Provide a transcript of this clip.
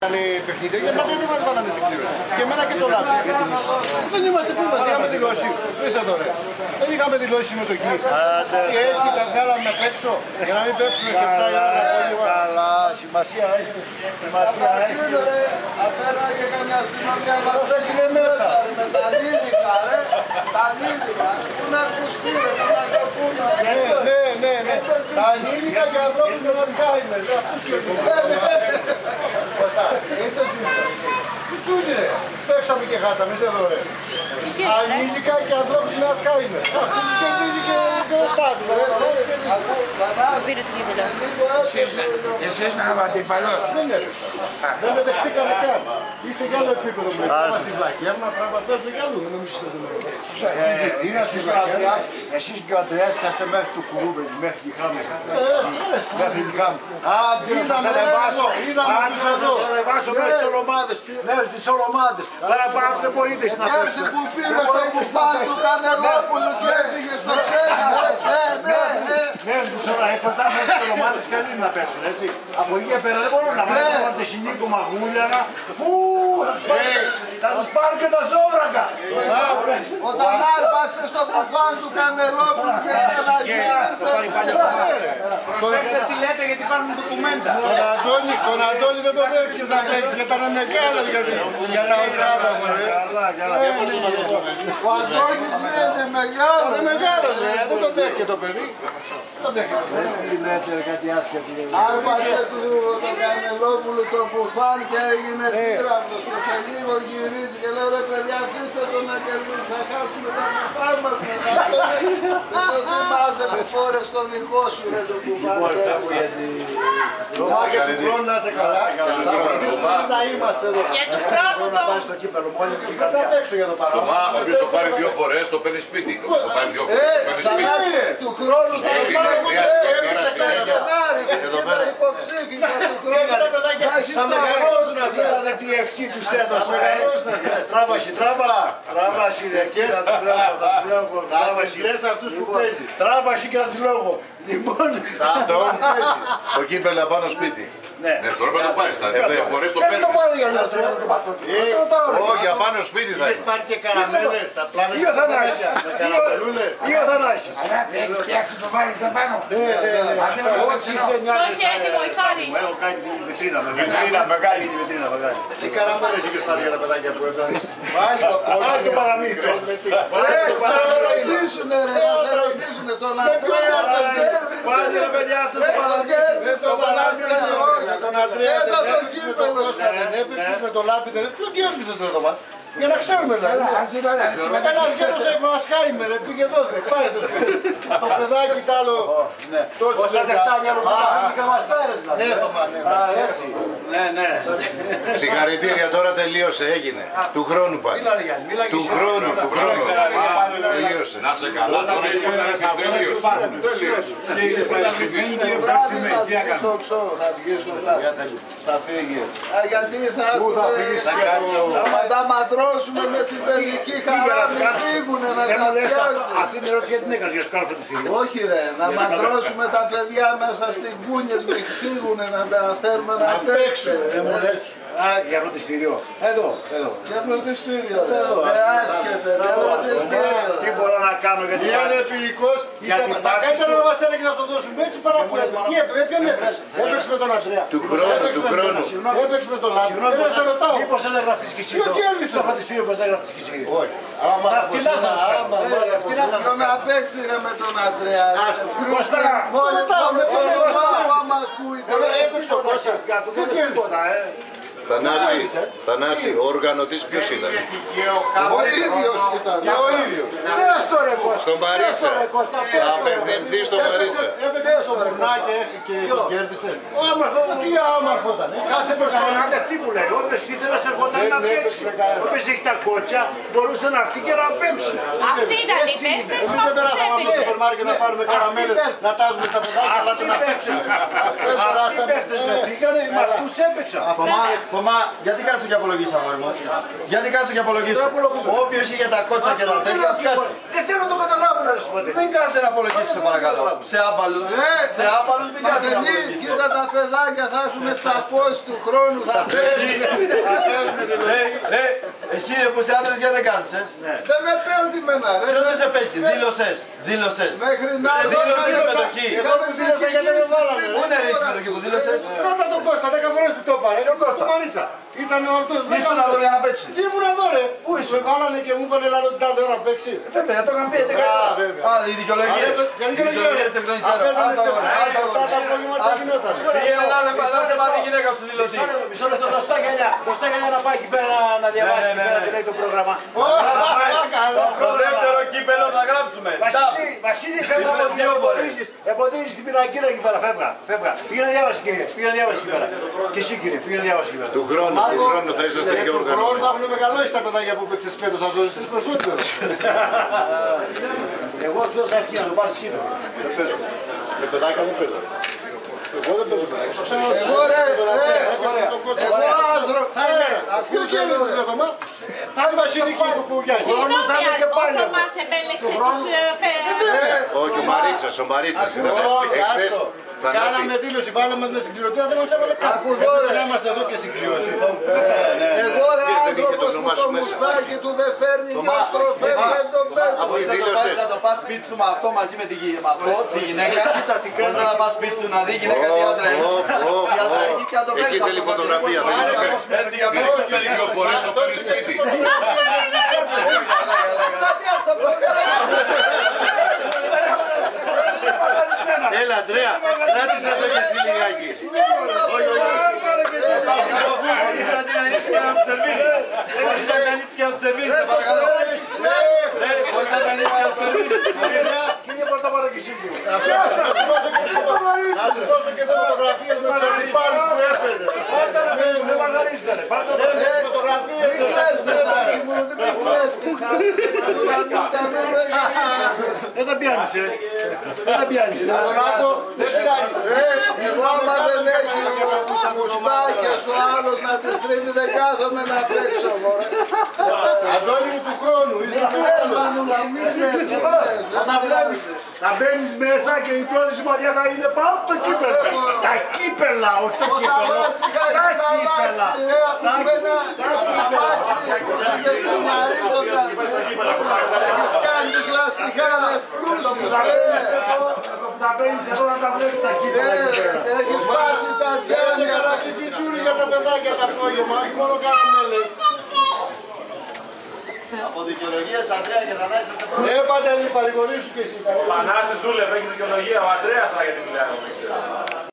Παιχνίδια, γιατί μας γιατί μας βάλανε στην κλήρωση. Και εμένα και το Λάψη. Δεν είμαστε που είμαστε, είχαμε δηλώσει. Πες εδώ ρε. Δεν είχαμε δηλώσει συμμετοχή. Και έτσι τα βγάλαμε απ' έξω για να μην παίξουμε σε 7 η ώρα το απόγευμα. Καλά, σημασία έχει. Σημασία έχει. Απέρα και καμιά αστυνομία μας έκλεινε μέσα. Με τα λίδικα ρε. Τα λίδικα. Πού να ακουστεί ρε, πού να το πούμε. Ναι. Τα λίδικα και ανθρώπους με το σκάινερ. Αυτούς και Κωστά, είναι το Τζούζι ρε. Παίξαμε και χάσαμε, είσαι εδώ ρε. Ανήλικα και ανθρώπους να σκάινε. Αυτούς κερδίζει και ο Στάτου. Πήρε το κύπελο. Εσείς να είμαι αντιπαλός. Δεν με δεχτήκαμε καν. Είσαι κι άλλο επίπεδο μου. Πάμε στην πλακιά, μα τραυματιάζετε κι αλλού. Δεν νομίζεις ότι Είναι στην πλακιά. Εσείς και ο Αντρέας είσαστε μέχρι του Κουρούμπελη, μέχρι τη Χάμη. Μέχρι τη Χάμη. Άντε να σας ανεβάσω. Άντε να σας ανεβάσω μέχρι τις ολομάδες. Μέχρι τις ολομάδες. Παραπάνω δεν μπορείτε να παίξετε. Πέρσι που πήρε στο κουφάλι του Κανελόπουλου και έφυγε στο ξέχασες. Ναι, τους είπασταν μέχρι τις ολομάδες καλή να παίξουν, έτσι. Από εκεί και πέρα δεν μπορούν να βάλουν τη Συνίκο Μαγούλιανα. Πού θα τους πάρουν και τα ζώβρακα. Όταν άρπαξε στο κουφάλι του Κανελόπουλου και Προσέχετε τι λέτε γιατί υπάρχουν ντοκουμέντα. Τον Αντώνη δεν τον δέχτηκες να παίξεις γιατί ήταν μεγάλος για τα οντράδα μου. ο Αντώνης είναι μεγάλος. Είναι μεγάλος ρε, δεν τον δέχεται το παιδί. Δεν τον δέχεται. Τι λέτε κάτι άσχετο. Άρπαξε τον Κανελόπουλο το κουφάν και έγινε πύραυλος και σε λίγο γυρίζει και λέω ρε παιδιά αφήστε τον να κερδίσει, θα χάσουμε τα μαθά μας μετά. Δεν το θυμάσαι που φόρες το δικό σου ρε το κουφάν. Ρωμάκια του χρόνου να είσαι καλά. Θα φροντίσουμε να είμαστε εδώ. Για του χρόνου Να πάρεις το κύπελο μόνοι μου. Δεν θα παίξω για το παράδειγμα. Μα όποιος το πάρει 2 φορές το παίρνει σπίτι. Όποιος το πάρει 2 φορές το παίρνει σπίτι. Του χρόνου θα Σπίτι, πάρουμε έπαιξε τα Γενάρη και ήταν υποψήφια του χρόνου. Θα μεγαλώσουν αυτά. Είδατε τι ευχή τους έδωσε. Τράβαση, τράβαση ρε και θα τους λέγω. Τράβαση. Λες αυτούς που παίζει. Τράβαση και θα τους λέγω. Λοιπόν, Αυτό το κύπελο απάνω σπίτι. ναι. Τώρα πρέπει να το πάρεις. 2 φορές το Δεν το παίρνεις. πάρω για να το πάρω. Όχι, απάνω σπίτι θα Έχεις είναι. πάρει και καραμέλες, τα πλάνα Ή ο Θανάσης. με καραμελούλες. Ή ο Θανάσης. Αγάπη, έχεις φτιάξει το βάλεις απάνω. Μαζί με το κοτσινό. Το έχει έτοιμο η Χάρης. Έχω κάνει τη βιτρίνα μεγάλη. Τι καραμέλες είχες πάρει για τα παιδάκια που έκανες. Πάλι το παραμύθι. Θα σε ρωτήσουνε ρε, θα σε ρωτήσουνε τον Αντρέα. Πάλι ρε παιδιά αυτό το Δεν το Τον Αντρέα Έτα δεν το έπαιξες με τον κύπελο. Κώστα, δεν έπαιξες με τον Λάπη, δεν έπαιξες. Ποιον κέρδισες ρε το μάτι. Για να ξέρουμε δηλαδή. Ας δει τώρα, Ένας γέρος μας χάιμε ρε, πήγε εδώ ρε, πάει το σπίτι. Το παιδάκι τ' άλλο. Όσα τεχτάνια ρομπάρια και καμαστάρες δηλαδή. Ναι, το μάτι. Έτσι. Ναι. Συγχαρητήρια, τώρα τελείωσε, έγινε. Του χρόνου πάλι. Μίλα ρε Γιάννη, μίλα και Του εσύ. χρόνου. Τελείωσε. Να σε καλά, τώρα είσαι τελείωσε. Το βράδυ θα βγει στο ξώ, θα βγει στο βράδυ. Θα φύγει. Γιατί θα Πού θα φύγεις, άμα τα μαντρώσουμε μες στην παιδική χαρά μην φύγουνε να Δεν μου λες κατιάσει. αυτή είναι η ερώτηση γιατί την έκανες για σκάλφα του φίλου. Όχι ρε, να μαντρώσουμε τα παιδιά μέσα στην κούνιες μην φύγουνε να τα φέρουμε να παίξουν. Δεν μου λες για φροντιστήριο. Εδώ. Για φροντιστήριο ρε, άσχετε ρε, φροντιστήριο. Τι μπορώ να κάνω γιατί Είναι φιλικός, τα καλύτερα να μας έλεγε να στον δώσουμε έτσι παρά που λέμε. Τι έπαιξε, ποιον έπαιξε. Έπαιξε με τον Αστρέα. Του χρόνου. Έπαιξε με τον Λάπη. Δεν σε ρωτάω. Μήπως δεν έγραφες και εσύ Ποιο κέρδισε. στο φροντιστήριο πως δεν έγραφες και εσύ. Όχι. Άμα Φτηνά θα σας κάνω. Φτηνά θα σας Ποιο να παίξει ρε με τον Αντρέα. Κώστα, Μόνο ρωτάω, με τον πάω άμα ακούει. έπαιξε ο Κώστα. κάτω δεν είναι τίποτα Θανάση, ο οργανωτής ποιος ήταν. Ο ίδιος ήταν. Και ο ίδιος. Πες το ρε Κώστα. Στον Παρίτσα. Κώστα, Θα απευθυνθεί στον Παρίτσα. Έπαιξε στο Μπουρνάκι και τον κέρδισε. Άμαρχο Τι άμαρχο ήταν. Κάθε προσωπικά τι μου λέει, όποιος ήθελε να ερχόταν να παίξει. Όποιος έχει τα κότσια μπορούσε να έρθει και να παίξει. Αυτοί ήταν οι παίκτες Εμείς που δεν περάσαμε από το τους σούπερ μάρκετ να πάρουμε καραμέλες, να τάζουμε τα παιδάκια, αλλά Αυτοί να παίξαν. Δεν Αυτοί περάσαμε. παίχτες δεν φύγανε, με αυτούς έπαιξαν. Θωμά, γιατί κάτσε και απολογείς αγόρι μου. Γιατί κάτσε και απολογείς. Όποιος είχε τα κότσα και τα τέτοια, ας κάτσε. Δεν θέλω να το καταλάβω να σου πω. Μην κάτσε να απολογήσεις σε παρακαλώ. Σε άπαλους. Σε άπαλους μην κάτσε να Πατελή, απολογήσεις. κοίτα τα παιδάκια θα έχουν τσαπώσει του χρόνου. Θα παίξουν. Εσύ που είσαι άντρας γιατί δεν κάθεσες. Δεν με παίζει μένα ρε. Ποιος δεν σε πέσει, δήλωσες. Μέχρι να Δήλωσες συμμετοχή. Εγώ που δήλωσα γιατί δεν βάλανε. Πού είναι ρε η συμμετοχή που δήλωσες. Ρώτα τον Κώστα, 10 φορές του το πάρε. Ποιο Κώστα? Το Μαρίτσα. Ήταν ο αυτός. Ήσουν εδώ για να παίξεις. Τι ήμουν εδώ ρε. Πού ήσουν. Με βάλανε και μου είπανε λάδω την τάδε ώρα να παίξει. Βέβαια, το είχαν πει. βέβαια. Α, οι δικαιολογίες. Πήγαινε να σε μάθει η γυναίκα σου δηλωτή. Μισό λεπτό, δωστά γυαλιά να πάει εκεί πέρα να διαβάσει τι λέει το πρόγραμμα. Το δεύτερο κύπελο θα γράψουμε. Βασίλη, θέλω να εμποδίζεις την πινακίδα εκεί πέρα. Φεύγα. Πήγαινε να διάβασεις κύριε. Πήγαινε να διάβασεις εκεί πέρα. Και εσύ κύριε, πήγαινε να διάβασεις εκεί πέρα. Του χρόνου θα είσαστε πιο Του χρόνου θα έχουν μεγαλώσει τα παιδάκια που παίξες φέτος, θα ζώσεις τις περισσότερες. Εγώ σου δώσα ευχή να το πάρεις σήμερα. Δεν παίζω. Με παιδάκια δεν παίζω. Εγώ δεν παίζω παιδάκια. Εγώ ρε, Ποιος έλεγε το θέμα. Θα είναι βασιλική του που γιάζει. Συγγνώμη, ο Θωμάς επέλεξε τους Όχι, ο Μαρίτσας ήταν. Εχθές Κάναμε δήλωση, βάλαμε με συγκληρωτήρα, δεν μας έβαλε καν. Δεν είμαστε εδώ και συγκλήρωση. εγώ ρε άνθρωπος που το μουστάκι του δεν φέρνει δυο στροφές δεν το παίρνει. Να το πας σπίτι σου με αυτό μαζί με τη γυναίκα. Μπορείς να πας σπίτι σου να δει η γυναίκα τι άντρα έχει. Εκεί θέλει φωτογραφία. Έτσι για μένα. Δύο φορές το παίρνει σπίτι. Έλα, Αντρέα, κράτησε εδώ και εσύ λιγάκι. Μπορείς να την ανοίξεις και να του σερβίρεις. Μπορείς να την ανοίξεις και να του σερβίρεις, σε παρακαλώ. Μπορείς να την ανοίξεις και να του σερβίρεις. Κύριε Πορταπαρακησίδη. Να σου δώσω και τις φωτογραφίες με τους αντιπάλους που έφερε. Δεν μαγαρίζετε ρε. Τις φωτογραφίες Τι λες παιδάκι μου, δεν με πουλές και Δεν τα πιάνεις ρε. Δεν τα πιάνεις. Ρονάτο, δεν πειράζει. Εγώ άμα δεν έχει τα μουστάκια σου άλλος να τη στρίβει δεν κάθομαι να παίξω μωρέ. Αντώνη μου του χρόνου, είσαι Τι λες Μανούλα, μην λες. Να μπαίνεις μέσα και η πρώτη συμμαχία θα είναι πάνω από το κύπελο. Τα κύπελα, όχι το Όσα κύπελο. λάστιχα Τα έχεις κύπελα. αλλάξει ρε από μένα αμάξι. Είχες μουναρίζοντας. Έχεις κάνει τις λαστιχάδες πλούσιους ρε. Θα μπαίνεις εδώ να τα βλέπεις τα κύπελα. Έχεις βάσει τα Κάνετε τζάμια. καλά τη φιτσούρη για τα παιδάκια τα απόγευμα, όχι μόνο κάνουμε λέει. Από δικαιολογίες, Αντρέα και Θανάση είστε πρώτοι. Παντελή, παρηγορήσου και εσύ. Πανάσης δούλευε, έχει δικαιολογία. Ο Αντρέας θα για τη δουλειά.